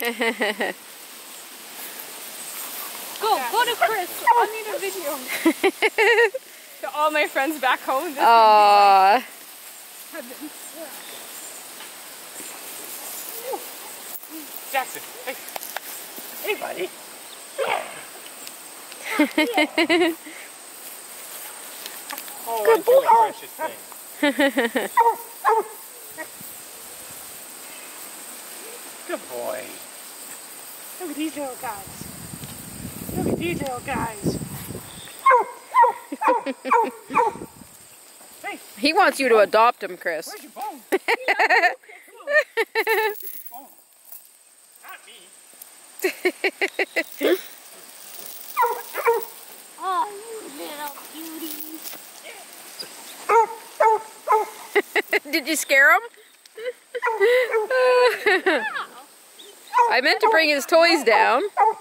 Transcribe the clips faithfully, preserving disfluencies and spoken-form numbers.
Go, go to Chris. I'll need a video. To all my friends back home. This Aww. would be like Jaxson, hey. Hey, buddy. Oh, Good boy. precious thing. Good boy. Look at these little guys. Look at these little guys. Hey, He wants you to adopt him, Chris. where's your bone? Bone. Not me. Oh, you little beauties. Did you scare him? I meant to bring his toys down.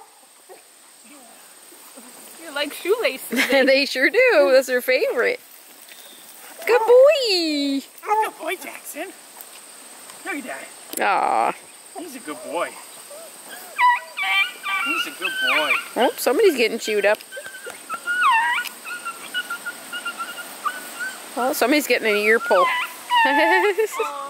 You're like shoelaces. They sure do. That's their favorite. Good boy. Good boy, Jaxson. Look at that. Aw. He's a good boy. He's a good boy. Oh, somebody's getting chewed up. Oh, somebody's getting an ear pull. Oh,